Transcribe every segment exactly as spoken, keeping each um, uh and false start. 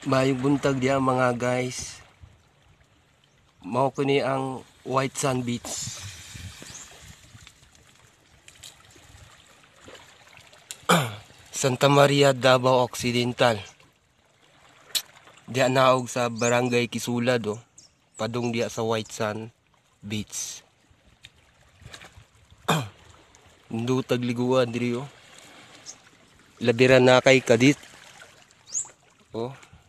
Mayong buntag diya mga guys. Mao ko ni ang White Sand Beach. Santa Maria, Davao Occidental. Diya naog sa Barangay Kisulad oh. Padung diya sa White Sand Beach. Ndu tagliguan diri oh. Labiran na kay kadit. Oh.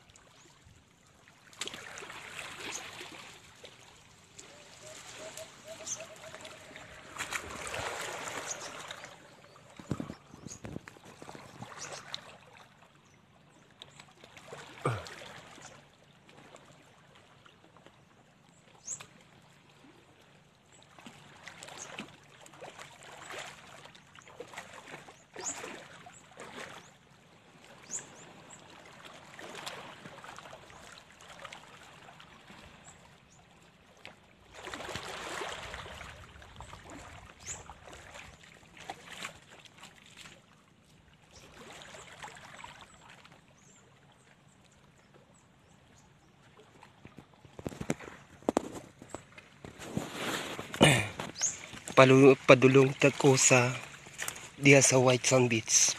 Palu padulong ko sa diya sa White Sand Beach.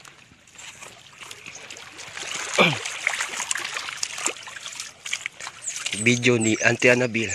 Video ni Auntie Annabel.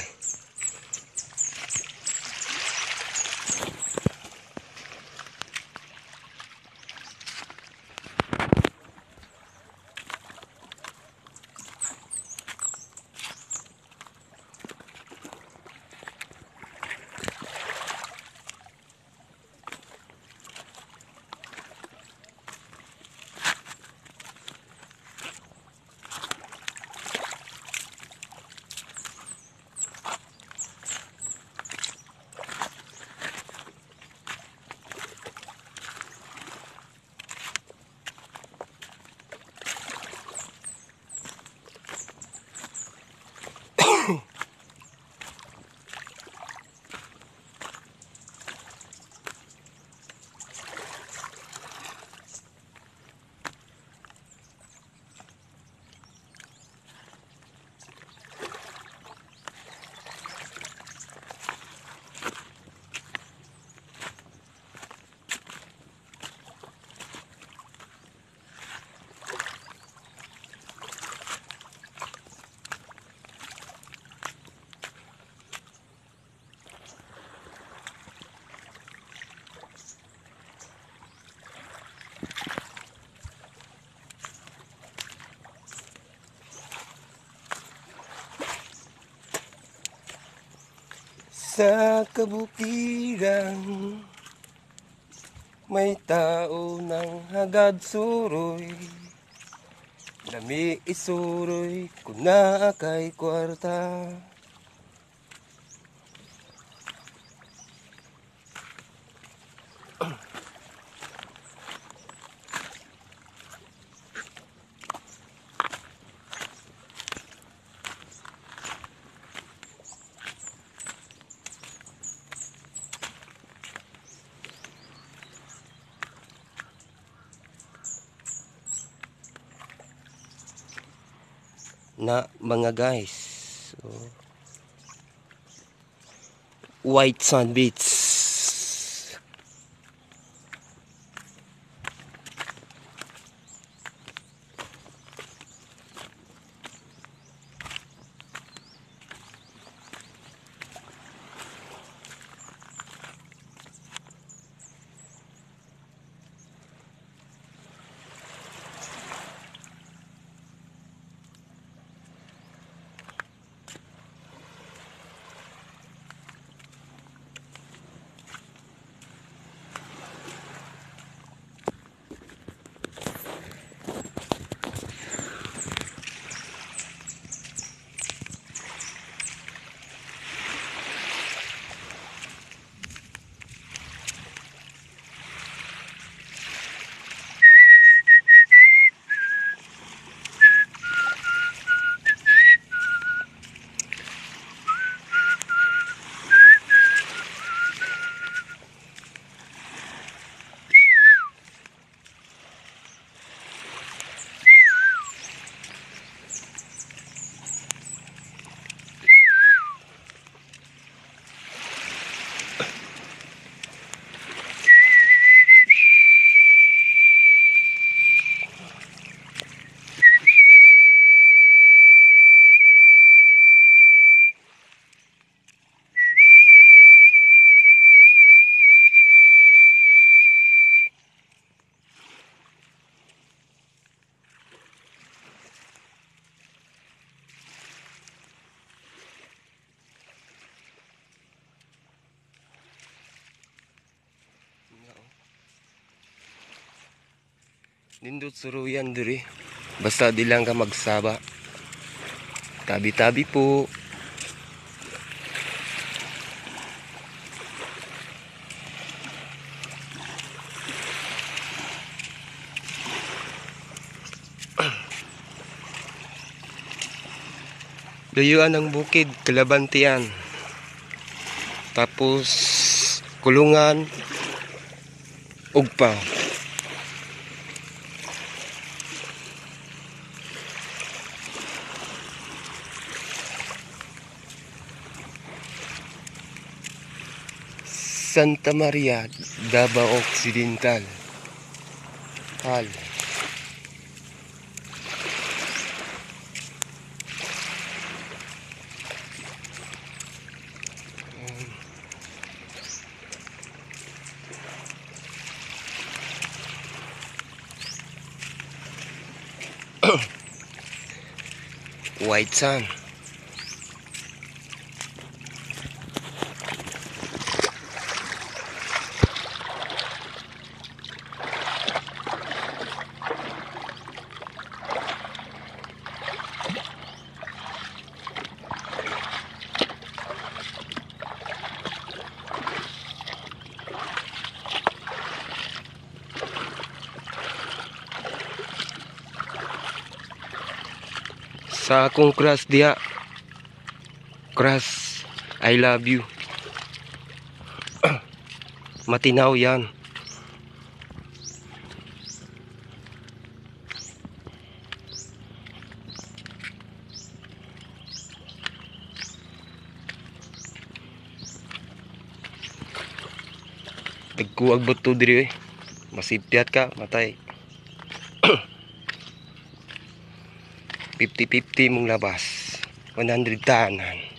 Sa kabukiran may tao ng hagad suroy, lami isuroy kuna kay kwarta. Na mga guys, so, White Sand Beach. Nindot suruyan diri. Basta di lang ka magsaba. Tabi-tabi po. Dayuan ng bukid, Kalabantian. Tapos Kulungan, Ugpa. Santa Maria, Davao Occidental. Hal. White Sand. Sa akong crush diha, crush, I love you. Matinaw yan. Dagkuag buto diri eh. Masipyat ka, matay. fifty fifty mong labas. one hundred tahanan.